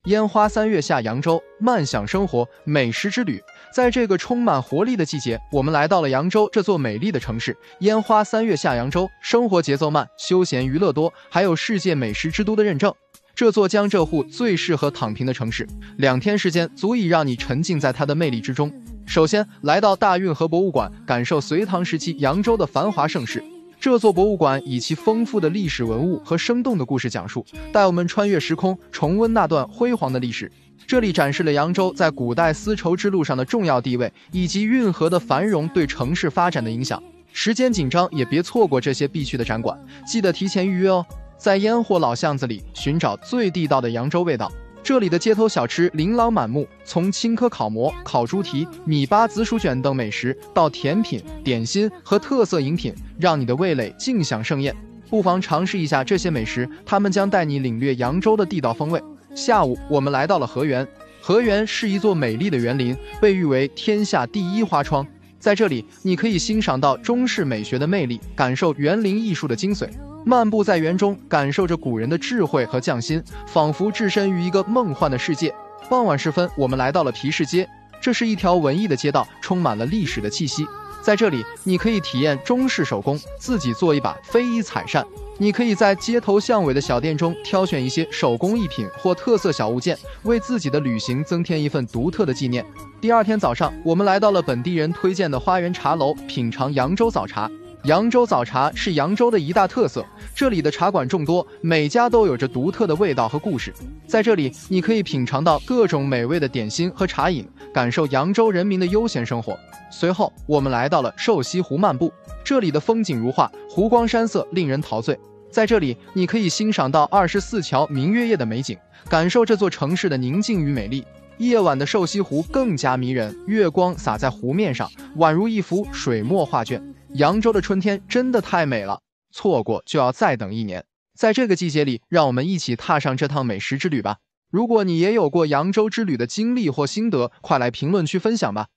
烟花三月下扬州，慢享生活，美食之旅。在这个充满活力的季节，我们来到了扬州这座美丽的城市。烟花三月下扬州，生活节奏慢，休闲娱乐多，还有世界美食之都的认证。这座江浙沪最适合躺平的城市，2天时间足以让你沉浸在它的魅力之中。首先，来到大运河博物馆，感受隋唐时期扬州的繁华盛世。这座博物馆以其丰富的历史文物和生动的故事讲述，带我们穿越时空，重温那段辉煌的历史。这里展示了扬州在古代丝绸之路上的重要地位，以及运河的繁荣对城市发展的影响。时间紧张，也别错过这些必去的展馆，记得提前预约哦。在烟火老巷子里寻找最地道的扬州味道，这里的街头小吃琳琅满目，从青稞烤馍、烤猪蹄、米八紫薯卷等美食，到甜品、点心和特色饮品，让你的味蕾尽享盛宴。不妨尝试一下这些美食，它们将带你领略扬州的地道风味。下午，我们来到了河源。河源是一座美丽的园林，被誉为天下第一花窗。在这里，你可以欣赏到中式美学的魅力，感受园林艺术的精髓。漫步在园中，感受着古人的智慧和匠心，仿佛置身于一个梦幻的世界。傍晚时分，我们来到了皮市街，这是一条文艺的街道，充满了历史的气息。在这里，你可以体验中式手工，自己做一把飞衣彩扇。你可以在街头巷尾的小店中挑选一些手工艺品或特色小物件，为自己的旅行增添一份独特的纪念。第2天早上，我们来到了本地人推荐的花园茶楼，品尝扬州早茶。扬州早茶是扬州的一大特色，这里的茶馆众多，每家都有着独特的味道和故事。在这里，你可以品尝到各种美味的点心和茶饮，感受扬州人民的悠闲生活。随后，我们来到了瘦西湖漫步，这里的风景如画，湖光山色令人陶醉。在这里，你可以欣赏到24桥明月夜的美景，感受这座城市的宁静与美丽。夜晚的瘦西湖更加迷人，月光洒在湖面上，宛如一幅水墨画卷。扬州的春天真的太美了，错过就要再等1年。在这个季节里，让我们一起踏上这趟美食之旅吧。如果你也有过扬州之旅的经历或心得，快来评论区分享吧。